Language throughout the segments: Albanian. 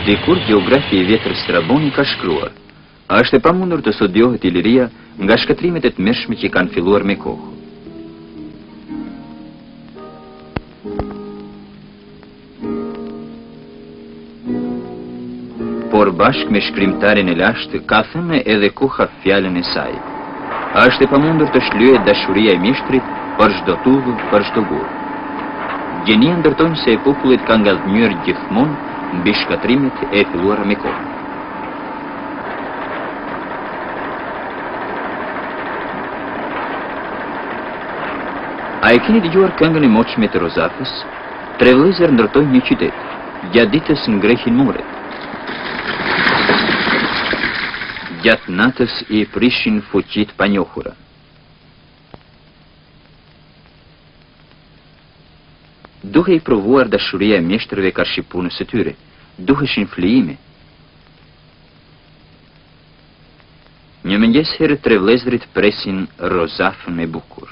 Decur geografie vjetër Straboni ka shkruar: "Është e pamundur të studiohet Iliria nga shkëtrimet e tmerrshme që kanë filluar me kohë." Por bashkë me shkrimtarin e lashtë ka thënë edhe koha fjalën e saj: "Është e pamundur të shlyhet dashuria e mjeshtrit për çdo tudhë, për çdo gur." Gjenia ndërtonjëse e popullit ka ngallënyer gjithmonë mbi shkatrimet e filluara me kohë. A e keni dëgjuar këngën e moçme të Rozafës? Tre vëllezër ndërtojnë një qytet. Gjatë ditës ngrehin muret. Gjatë natës i prishin fuqit panjohura. Duhe i provuar dashuria e mjeshtërve ka shqipunës së tyre. Duheshin flijime. Një mëngjes herë tre vëllezërit presin Rozafën me bukur.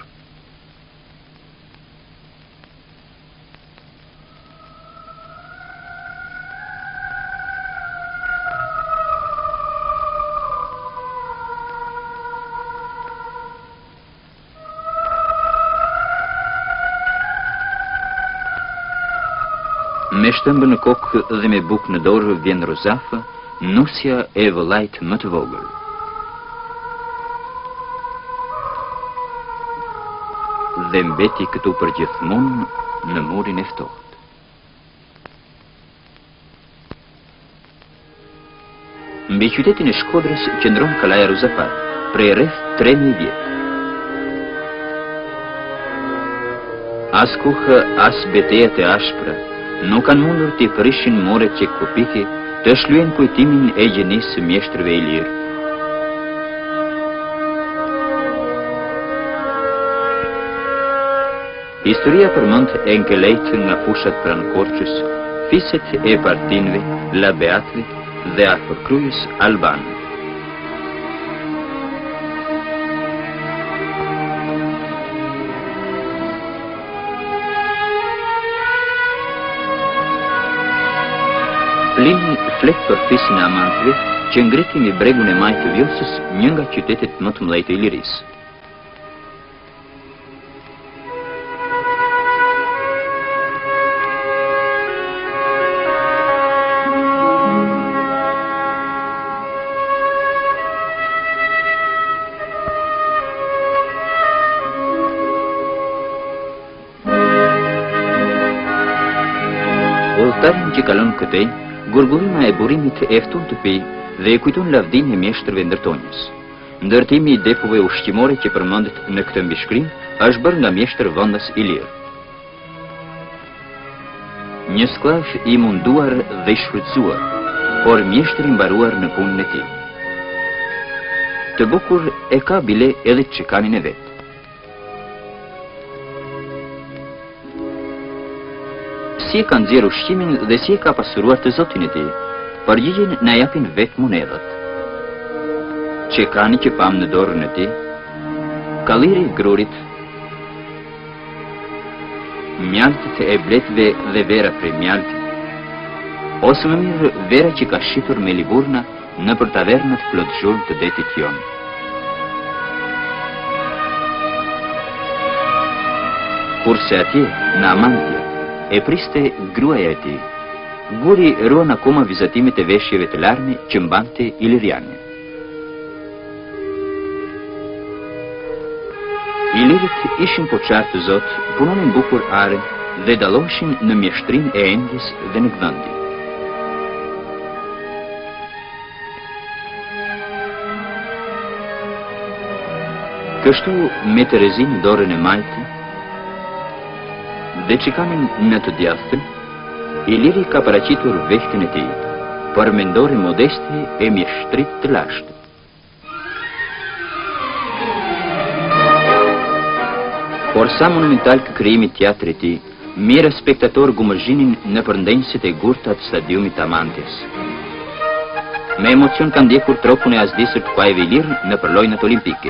Me shtëmbë në kokë dhe me bukë në dorë vjen Rozafa, nusja e vëllait më të vogël. Dhe mbeti këtu për gjithmonë në murin e ftohtë. Mbi qytetin e Shkodrës qëndron kalaja Rozafat, prej rreth 3000 vjet. As kuhë, as betejat e ashpra nuk kanë mundur t'i prishin moret që kupike të shlyen kujtimin e gjenisë së mjeshtërve e lirë. Historia përmend enkelejt nga fushat pranë Korçës, fiset e partinëve, labeatëve dhe afërkrujës albanë. Plini flet për fisin e amantëve që ngriti mbi bregun e majtë të Vjosës, një nga qytetet më të mëdha të Ilirisë. Udhëtarin që kalon këtej, gurgurima e burimit e ftun të pi dhe e kujton lavdin e mjeshtërve ndërtonjës. Ndërtimi i depove ushqimore që përmendet në këtë mbishkrim është bërë nga mjeshtër vendas i lirë. Një sklav i munduar dhe i shfrytzuar, por mjeshtër i mbaruar në punën e tij. Të bukur e ka bile edhe çekanin e vet. Si e ka nxjerrë ushqimin dhe si e ka pasuruar të zotin e tij, përgjigjen na japin vetë monedhat. Çekani që pam në dorën e tij, kalliri i grurit, mjaltit e bletëve dhe vera prej mjaltit, ose më mirë vera që ka shitur me liburna në për tavernat plotëzhur të detit jon. Kurse atje, në Amantja, e priste gruaja e tij. Guri ruan akoma vizatimet e veshjeve të larme që mbante Iliriane. Ilirit ishin poçar të zot, punonin bukur are dhe dalloheshin në mjeshtrin e endjes dhe në gdhëndi. Kështu me Terezin në dorën e majtë dhe çikanin në të djathtën, Iliri ka paraqitur vehtën e tij, për mendore modeste e mjeshtrit të lashtë. Por sa monumental kë krijimi i teatrit të tij, mirë spektator gumëzhinin në përndenjësit e gurta të stadiumit të Amantjes. Me emocion kanë ndjekur tropun e asdisur të kuajve ilirë në përlojnat olimpike.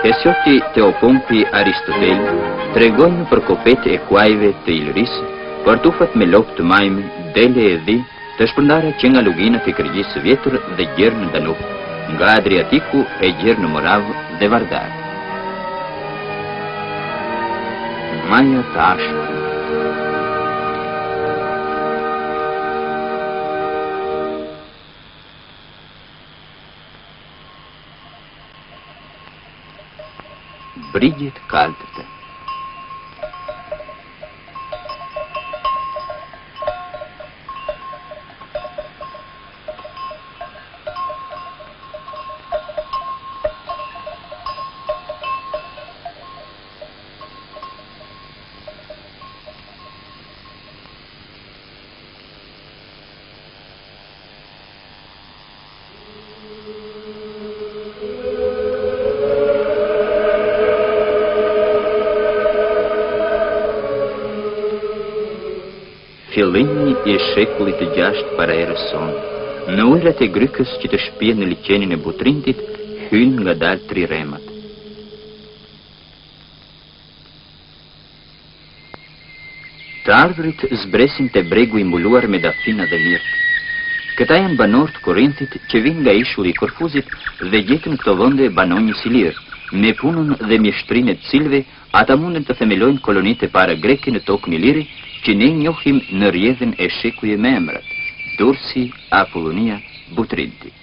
Hesioti Teopompi Aristotel, tregojnë për kopet e kuajve të Ilërisë, për tufat me lopë të majmë, dele e dhi, të shpërndara që nga luginat e kërgjisë vjetër dhe gjerë në Danub, nga Adriatiku e gjerë në Moravë dhe Vardar. Maja të ashtë. Brigjet kaltëte. Fillimi I shekullit të 6 para erës sonë, në ujrat e Grykës që të shpije në liqenin e Butrintit, hynë nga dalë 3 remat. Të ardhurit zbresin të bregu I mbuluar me dafina dhe mirtë. Këta janë banor të Korinthit që vinë nga ishulli I Korfuzit dhe gjetën këto vënde banonjës I lirë, me punën dhe mjeshtrin e të cilve ata mundën të themelojnë kolonit e para greke në tokën Iliri, që ne njohim në rjedhen e shekuje me emrat, Dursi, Apollonia, Butrinti.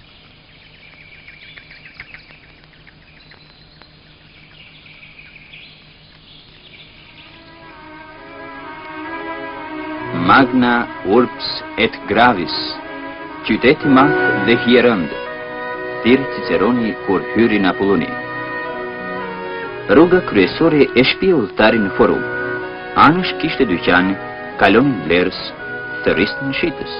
Magna Urbs et Gravis, qyteti madh dhe hierënd, thirr Ciceroni kur hyri në Apolloni. Rruga kryesore e shpie udhëtarin në Forum. Anësh kishte dyqane, kalonin vlerës, të rristë në shitës.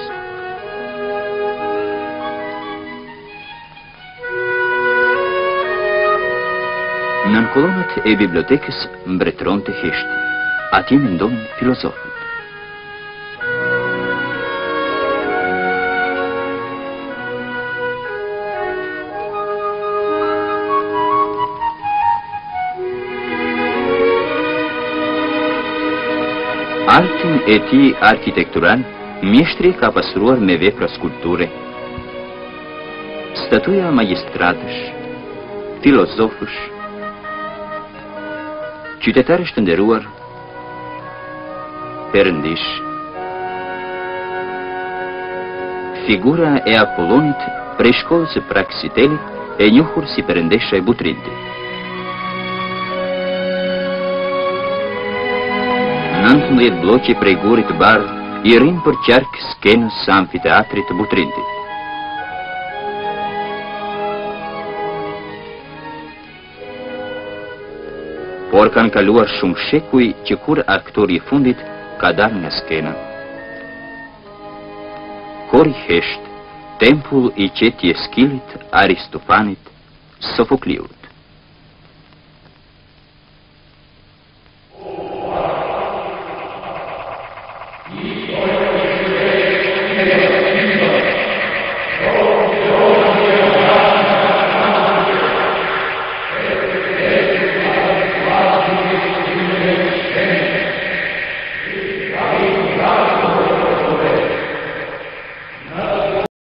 Nën kolonët e bibliotekës mbretëron të heshtë, atje mendonin filozofët. Artin e tij arkitektural, mjeshtri ka pasuruar me vepra skulpture. Statuja magjistratësh, filozofësh, qytetarësh të nderuar, perëndish. Figura e Apollonit prej shkollës së Praxitelit, e njohur si perëndesha e Butrintit. 19 bloqe prej gurit të bardhë I rrinë për qark skenës së amfiteatrit të Butrintit. Por kanë kaluar shumë shekuj që kur aktori I fundit ka dalë nga skena. Kori hesht, tempull I qeti Eskilit, Aristofanit, Sofokliut.